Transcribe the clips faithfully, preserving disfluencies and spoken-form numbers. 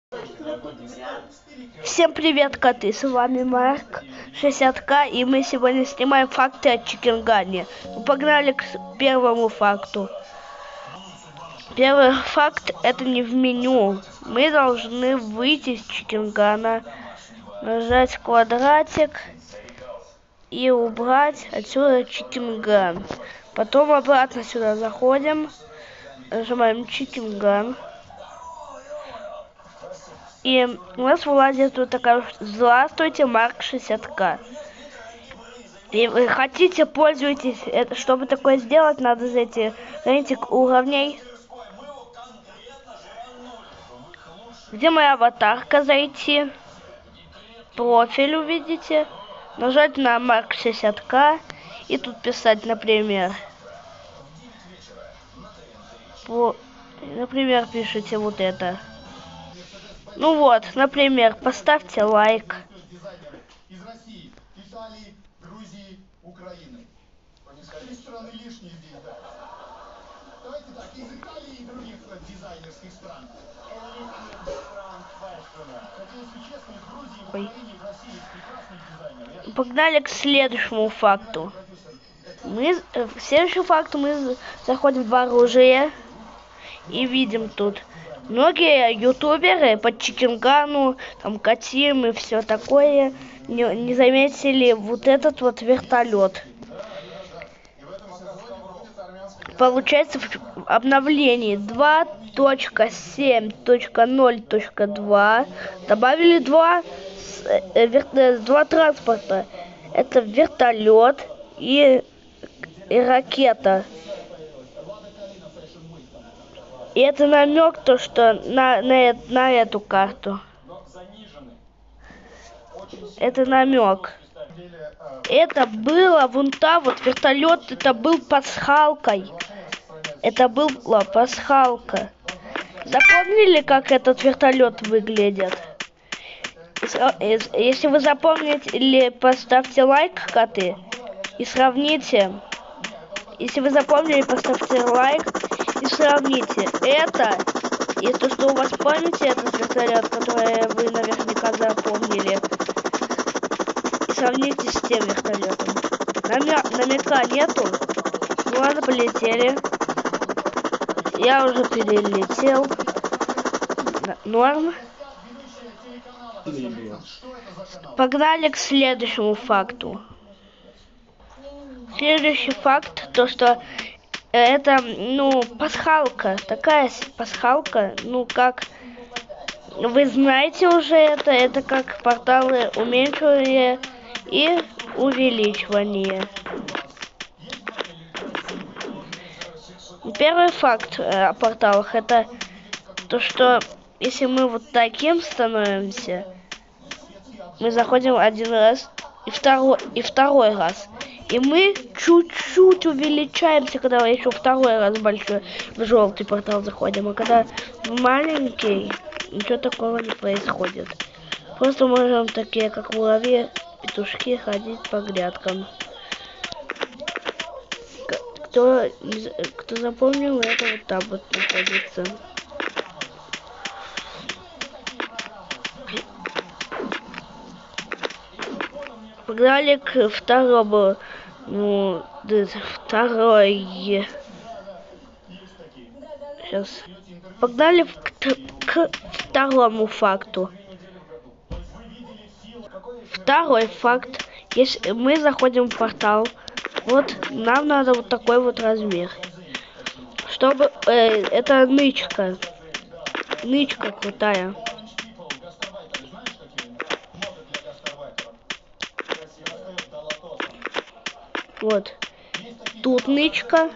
Всем привет, коты, с вами Марк шестьдесят ка, и мы сегодня снимаем факты о Чикенгане. Ну, погнали к первому факту. Первый факт — это не в меню. Мы должны выйти из Чикенгана, нажать квадратик и убрать отсюда Чикенган. Потом обратно сюда заходим, нажимаем Чикенган. И у нас вылазит вот такая: здравствуйте, Марк шестьдесят ка. И вы хотите, пользуйтесь. Это, чтобы такое сделать, надо зайти рейтинг уровней. Где моя аватарка, зайти. Профиль увидите. Нажать на Марк шестьдесят ка. И тут писать, например. По, например, пишите вот это. Ну вот, например, поставьте лайк. Из России, Италии, Грузии, Украины. Три страны лишние здесь, да. Давайте так, из Италии и других дизайнерских стран. Хотя, если честно, в Грузии, в Украине, в России прекрасные дизайнеры. Погнали к следующему факту. Мы, в следующем факту мы заходим в оружие и видим тут многие ютуберы по Чикенгану, там Катим и все такое, не, не заметили вот этот вот вертолет. Получается, в обновлении два точка семь точка ноль точка два добавили два, э, вер, два транспорта. Это вертолет и, и ракета. И это намек, то, что на, на, на эту карту. Это намек. Это было вон та вот вертолет, это был пасхалкой. Это была пасхалка. Запомнили, как этот вертолет выглядит? Если вы запомните, или поставьте лайк, коты, и сравните. Если вы запомнили, поставьте лайк и сравните это и то, что у вас в памяти этот вертолет, который вы наверняка запомнили, и сравните с тем вертолетом. Намя намека нету. Ну ладно, полетели. Я уже перелетел. Норм. Погнали к следующему факту. Следующий факт, то что это, ну, пасхалка, такая пасхалка, ну, как вы знаете уже это, это как порталы уменьшения и увеличивания. Первый факт о порталах — это то, что если мы вот таким становимся, мы заходим один раз и второй, и второй раз. И мы чуть-чуть увеличаемся, когда еще второй раз большой в желтый портал заходим. А когда в маленький, ничего такого не происходит. Просто можем такие, как муравьи, петушки, ходить по грядкам. Кто, кто запомнил, это вот там вот находится. Погнали к второму, ну, второй, сейчас, погнали к, к второму факту. Второй факт: если мы заходим в портал, вот нам надо вот такой вот размер, чтобы, э, это нычка, нычка крутая. Вот. Тут нычка.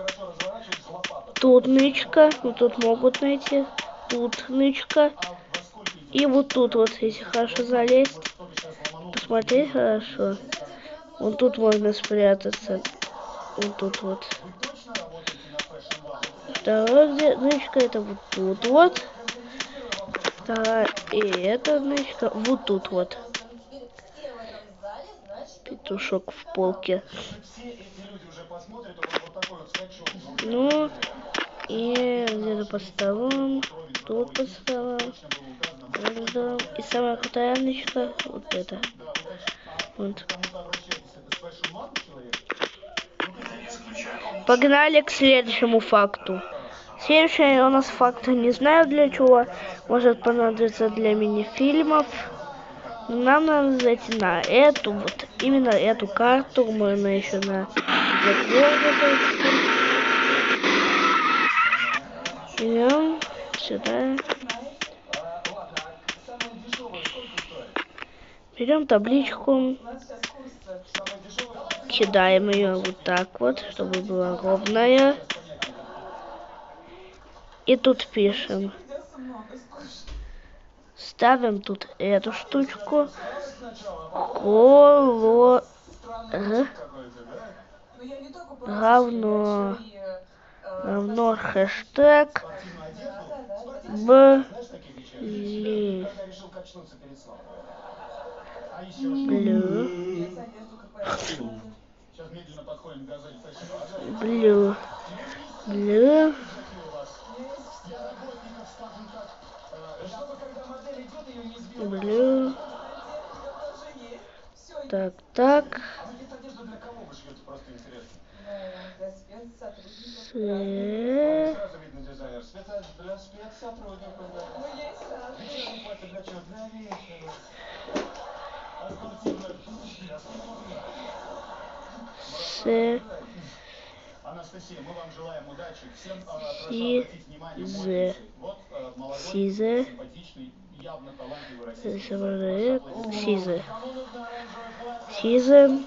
Тут нычка. Вот тут могут найти. Тут нычка. И вот тут вот, если хорошо залезть, посмотреть хорошо. Вот тут можно спрятаться. Вот тут вот. Вторая где нычка, это вот тут вот. Вторая, и эта нычка вот тут вот. Петушок в полке. Ну, и где-то под столом, тут под столом. И самая крутая нычка вот это. Вот. Погнали к следующему факту. Следующий у нас факт, не знаю для чего, может понадобиться для мини-фильмов. Но нам надо зайти на эту, вот именно эту карту, можно еще на идем сюда. Берем табличку, кидаем ее вот так вот, чтобы была ровная. И тут пишем. Ставим тут эту штучку. Коло... Равно... Равно хэштег... Б... Ли... Блю... Блю... Блю... Блю... Так, так... С... С... Анастасия, мы вам желаем удачи. Всем прошу Си... обратить внимание. З... Вот молодой, Сизе... симпатичный, явно талантливый российский. Сизе... Сизе...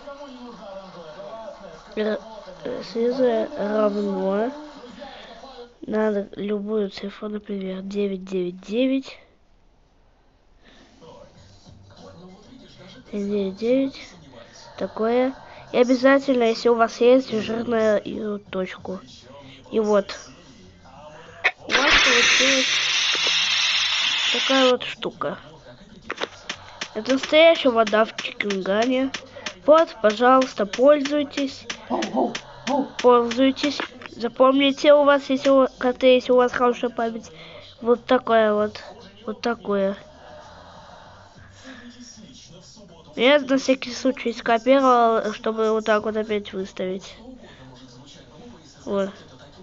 Сизе равно... Надо любую цифру, например, девять девять девять. девять девять. Такое. И обязательно, если у вас есть жирная точку. И вот. У вас получилась такая вот штука. Это настоящая вода в Чикенгане. Вот, пожалуйста, пользуйтесь. Пользуйтесь. Запомните, у вас, если у, если у вас хорошая память. Вот такое вот. Вот такое. Я на всякий случай скопировал, чтобы вот так вот опять выставить. Вот.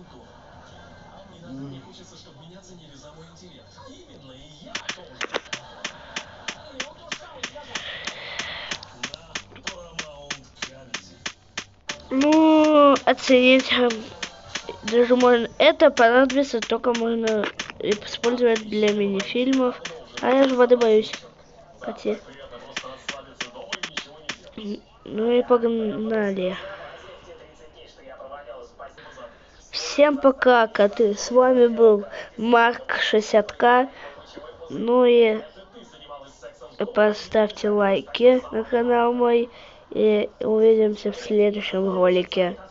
Ну, оценить даже можно. Это понадобится, только можно использовать для мини-фильмов. А я же воды боюсь. Коте. Ну и погнали. Всем пока, коты. С вами был Марк шестьдесят ка. Ну и поставьте лайки на канал мой. И увидимся в следующем ролике.